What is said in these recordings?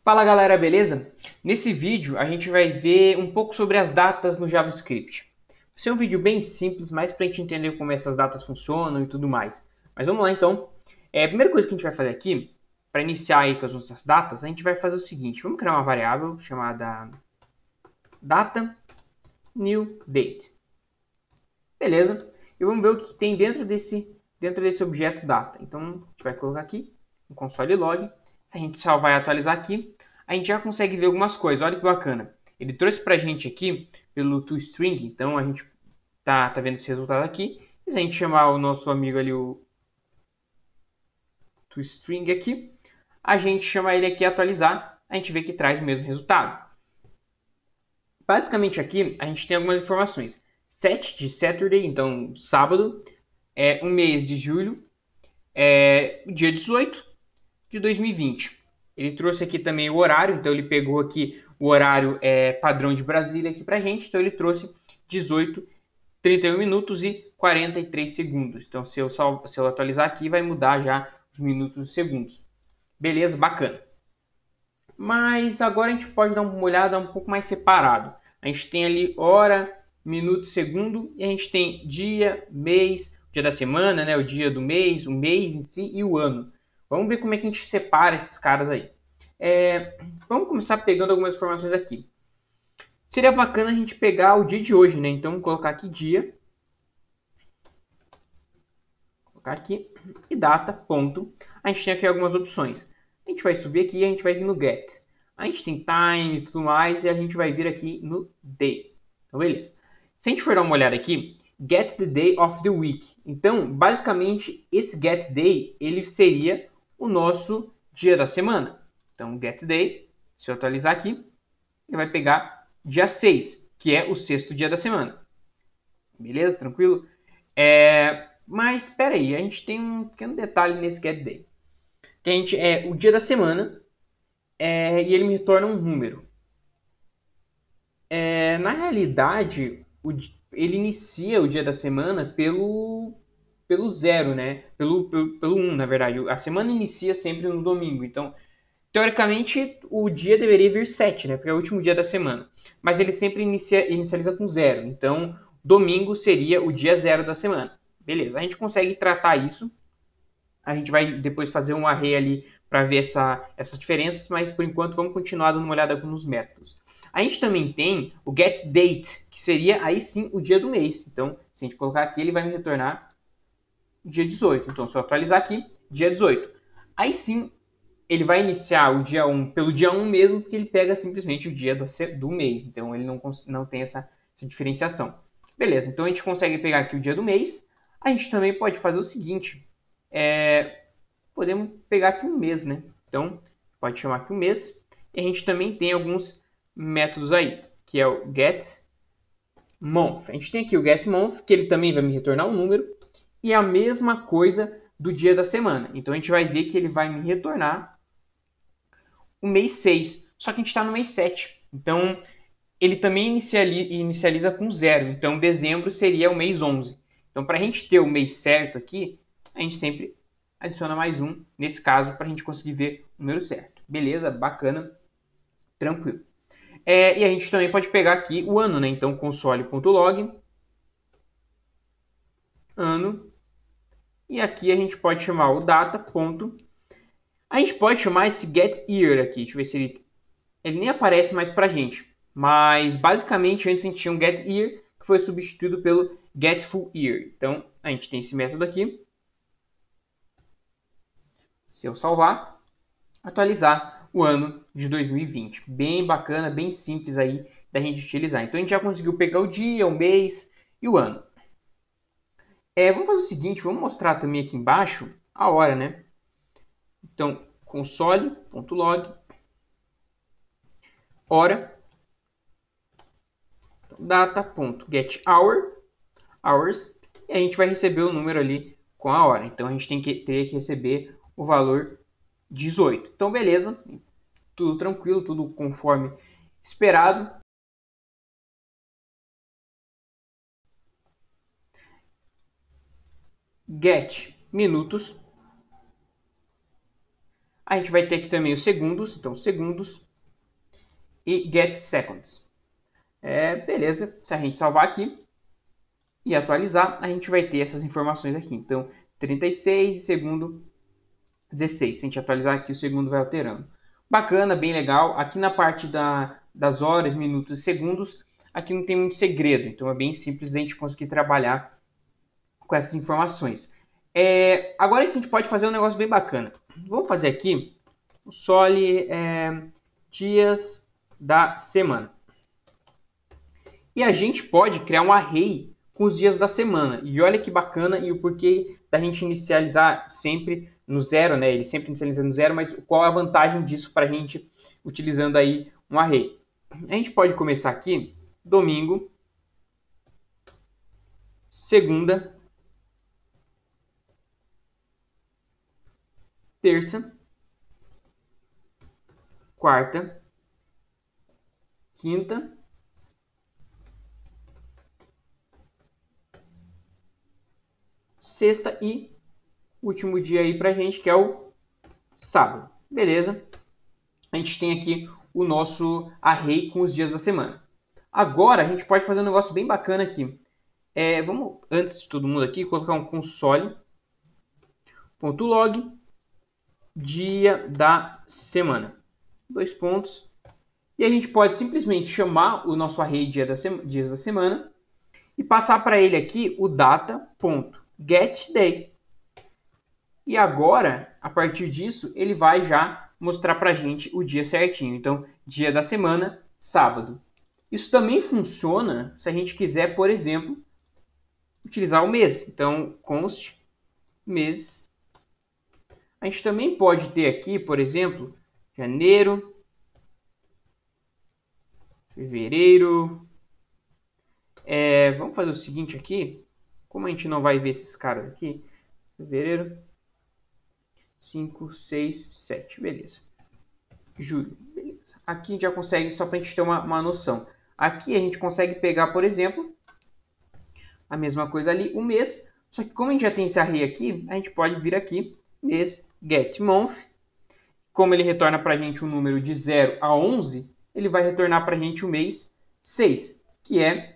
Fala galera, beleza? Nesse vídeo a gente vai ver um pouco sobre as datas no JavaScript. Vai ser um vídeo bem simples, mais para a gente entender como essas datas funcionam e tudo mais. Mas vamos lá então. A primeira coisa que a gente vai fazer aqui, para iniciar aí com as nossas datas, a gente vai fazer o seguinte. Vamos criar uma variável chamada data new date. Beleza? E vamos ver o que tem dentro desse objeto data. Então a gente vai colocar aqui no console log. Se a gente salvar e atualizar aqui, a gente já consegue ver algumas coisas. Olha que bacana. Ele trouxe para a gente aqui pelo toString. Então a gente tá vendo esse resultado aqui. E se a gente chamar o nosso amigo ali, o toString aqui, a gente chama ele aqui atualizar, a gente vê que traz o mesmo resultado. Basicamente aqui a gente tem algumas informações. 7 de Saturday, então sábado, um mês de julho, dia 18 de 2020. Ele trouxe aqui também o horário, então ele pegou aqui o horário padrão de Brasília aqui pra gente, então ele trouxe 18, 31 minutos e 43 segundos. Então se eu atualizar aqui vai mudar já os minutos e segundos. Beleza, bacana. Mas agora a gente pode dar uma olhada um pouco mais separado. A gente tem ali hora, minuto, segundo, e a gente tem dia, mês, dia da semana, né, o dia do mês, o mês em si e o ano. Vamos ver como é que a gente separa esses caras aí. Vamos começar pegando algumas informações aqui. Seria bacana a gente pegar o dia de hoje, né? Então, vou colocar aqui dia. Vou colocar aqui e data, ponto. A gente tem aqui algumas opções. A gente vai subir aqui e a gente vai vir no get. A gente tem time e tudo mais e a gente vai vir aqui no day. Então, beleza. Se a gente for dar uma olhada aqui, get the day of the week. Então, basicamente, esse get day, ele seria o nosso dia da semana. Então, get day, se eu atualizar aqui, ele vai pegar dia 6, que é o sexto dia da semana. Beleza? Tranquilo? Mas, espera aí, a gente tem um pequeno detalhe nesse get day. Que a gente o dia da semana e ele me retorna um número. Na realidade, ele inicia o dia da semana pelo zero, né? Pelo 1, na verdade. A semana inicia sempre no domingo. Então, teoricamente, o dia deveria vir 7, né? Porque é o último dia da semana. Mas ele sempre inicializa com 0. Então, domingo seria o dia 0 da semana. Beleza, a gente consegue tratar isso. A gente vai depois fazer um array ali para ver essas diferenças, mas por enquanto vamos continuar dando uma olhada nos métodos. A gente também tem o getDate, que seria aí sim o dia do mês. Então, se a gente colocar aqui, ele vai me retornar dia 18. Então, se eu atualizar aqui, dia 18. Aí sim, ele vai iniciar o dia 1 pelo dia 1 mesmo, porque ele pega simplesmente o dia do mês. Então, ele não tem essa diferenciação. Beleza, então a gente consegue pegar aqui o dia do mês. A gente também pode fazer o seguinte. Podemos pegar aqui um mês, né? Então, pode chamar aqui um mês. E a gente também tem alguns métodos aí, que é o getMonth. A gente tem aqui o getMonth, que ele também vai me retornar um número. E a mesma coisa do dia da semana. Então, a gente vai ver que ele vai me retornar o mês 6. Só que a gente está no mês 7. Então, ele também inicializa com 0. Então, dezembro seria o mês 11. Então, para a gente ter o mês certo aqui, a gente sempre adiciona mais um, nesse caso, para a gente conseguir ver o número certo. Beleza? Bacana. Tranquilo. E a gente também pode pegar aqui o ano, né? Então, console.log, ano, e aqui a gente pode chamar o data, ponto. A gente pode chamar esse getYear aqui, deixa eu ver se ele nem aparece mais pra gente. Mas, basicamente, antes a gente tinha um getYear, que foi substituído pelo getFullYear. Então, a gente tem esse método aqui. Se eu salvar, atualizar o ano de 2020. Bem bacana, bem simples aí da gente utilizar. Então a gente já conseguiu pegar o dia, o mês e o ano. Vamos fazer o seguinte, vamos mostrar também aqui embaixo a hora, né? Então, console.log, hora, data.getHour, hours, e a gente vai receber o número ali com a hora. Então a gente teria que receber o valor 18. Então, beleza, tudo tranquilo, tudo conforme esperado. Get minutos. A gente vai ter aqui também os segundos, então segundos e get seconds. Beleza, se a gente salvar aqui e atualizar, a gente vai ter essas informações aqui. Então, 36 e segundo 16. Se a gente atualizar aqui, o segundo vai alterando. Bacana, bem legal. Aqui na parte das horas, minutos e segundos, aqui não tem muito segredo. Então, é bem simples a gente conseguir trabalhar com essas informações. Agora que a gente pode fazer um negócio bem bacana. Vamos fazer aqui o Soli dias da semana. E a gente pode criar um array com os dias da semana. E olha que bacana e o porquê da gente inicializar sempre no zero, né? Ele sempre inicializa no zero, mas qual a vantagem disso para a gente utilizando aí um array? A gente pode começar aqui domingo, segunda, terça, quarta, quinta, sexta e último dia aí pra gente, que é o sábado. Beleza? A gente tem aqui o nosso array com os dias da semana. Agora a gente pode fazer um negócio bem bacana aqui. Vamos, antes de todo mundo aqui, colocar um console.log dia da semana. 2 pontos. E a gente pode simplesmente chamar o nosso array dias da semana e passar para ele aqui o data.getDay. E agora, a partir disso, ele vai já mostrar para a gente o dia certinho. Então, dia da semana, sábado. Isso também funciona se a gente quiser, por exemplo, utilizar o mês. Então, const mês. A gente também pode ter aqui, por exemplo, janeiro, fevereiro. Vamos fazer o seguinte aqui. Como a gente não vai ver esses caras aqui, fevereiro, 5, 6, 7, beleza. Julho, beleza. Aqui a gente já consegue, só para a gente ter uma noção. Aqui a gente consegue pegar, por exemplo, a mesma coisa ali, o mês. Só que como a gente já tem esse array aqui, a gente pode vir aqui, mês, get month. Como ele retorna para a gente um número de 0 a 11, ele vai retornar para a gente o mês 6, que é...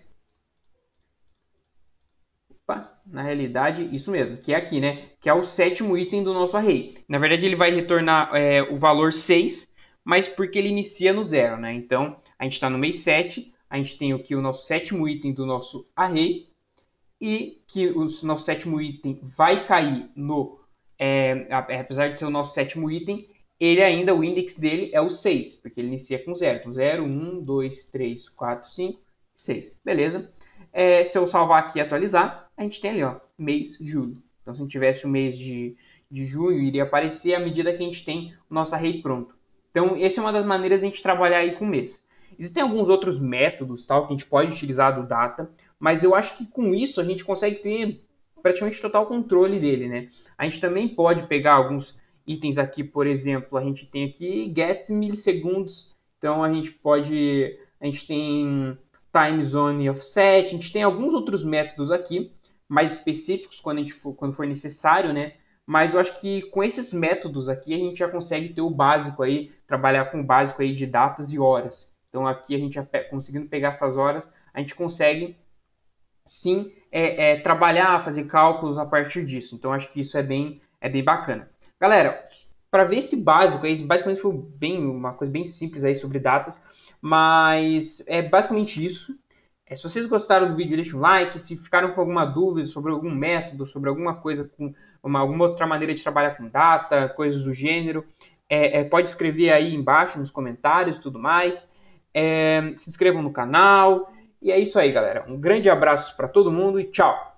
na realidade, isso mesmo, que é aqui, né? Que é o 7º item do nosso array. Na verdade, ele vai retornar o valor 6, mas porque ele inicia no 0, né? Então, a gente está no mês 7, a gente tem aqui o nosso 7º item do nosso array, e que o nosso 7º item vai cair no... apesar de ser o nosso 7º item, ele ainda, o index dele é o 6, porque ele inicia com 0. Então, 0, 1, 2, 3, 4, 5, 6. Beleza? Se eu salvar aqui e atualizar, a gente tem ali, ó, mês, julho. Então, se a gente tivesse o mês de junho, iria aparecer à medida que a gente tem o nosso array pronto. Então, essa é uma das maneiras de a gente trabalhar aí com mês. Existem alguns outros métodos, tal, que a gente pode utilizar do data, mas eu acho que com isso a gente consegue ter praticamente total controle dele, né? A gente também pode pegar alguns itens aqui, por exemplo, a gente tem aqui get milissegundos, então a gente tem time zone offset, a gente tem alguns outros métodos aqui, mais específicos quando for necessário, né? Mas eu acho que com esses métodos aqui a gente já consegue ter o básico aí, trabalhar com o básico aí de datas e horas. Então aqui a gente já conseguindo pegar essas horas, a gente consegue sim trabalhar, fazer cálculos a partir disso. Então acho que isso é bem bacana. Galera, para ver esse básico aí, basicamente foi uma coisa bem simples aí sobre datas, mas é basicamente isso. Se vocês gostaram do vídeo, deixem um like. Se ficaram com alguma dúvida sobre algum método, sobre alguma coisa, alguma outra maneira de trabalhar com data, coisas do gênero, pode escrever aí embaixo nos comentários e tudo mais. Se inscrevam no canal. E é isso aí, galera. Um grande abraço para todo mundo e tchau!